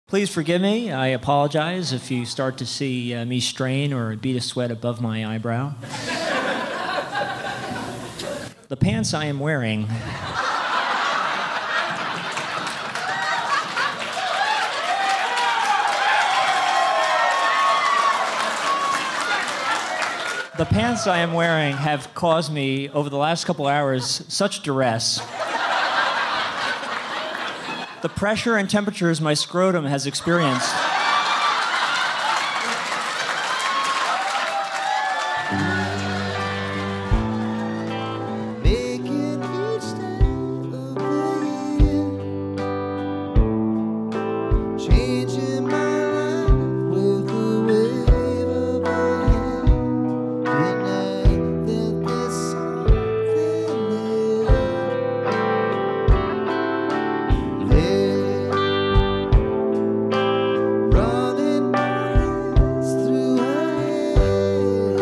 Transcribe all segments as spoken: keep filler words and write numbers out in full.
Please forgive me. I apologize if you start to see uh, me strain or a bead of sweat above my eyebrow. The pants I am wearing The pants I am wearing have caused me, over the last couple hours, such duress. The pressure and temperatures my scrotum has experienced making each day of the year, changing my life with the wave of a hand. Deny that there's something there, there, running miles through her head.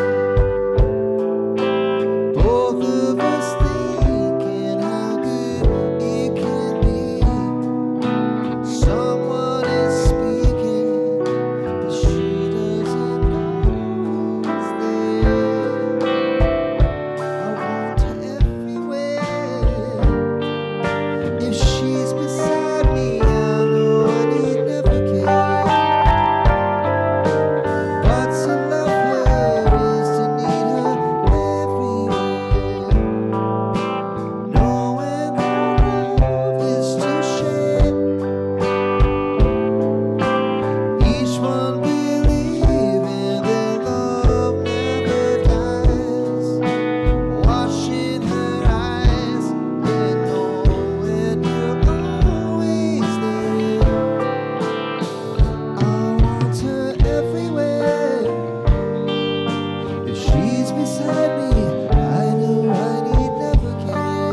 Both of us thinking how good it can be. Someone is speaking, but she doesn't know it's there. I want her everywhere. If she's beside me, I know I need never care. But to love her is to need her everywhere. Knowing that love is to share. Each one believing that love never dies. Watching her eyes and knowing you're always there. I want her everywhere. If she's beside me, I know I need never care.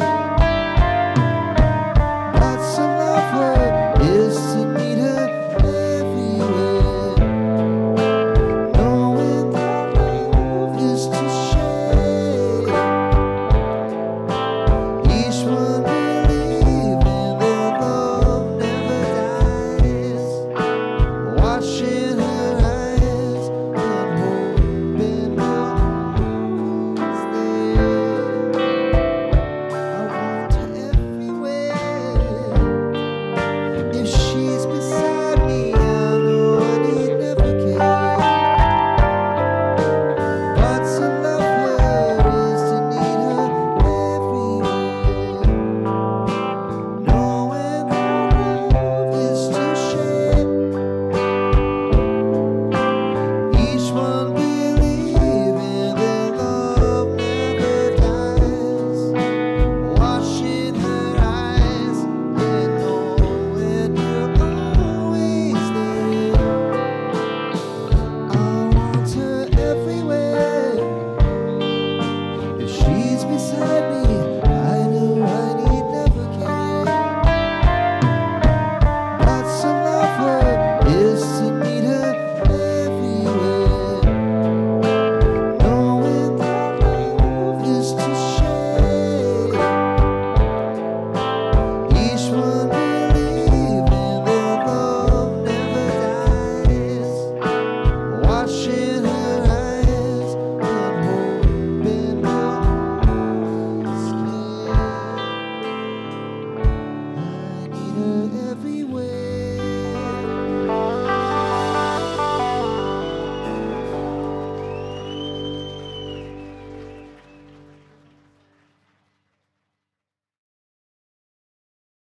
But to love her is to need her everywhere. Knowing that love is to share. Each one believing that love never dies. Watching her eyes and hoping we're always there. I want her everywhere. If she's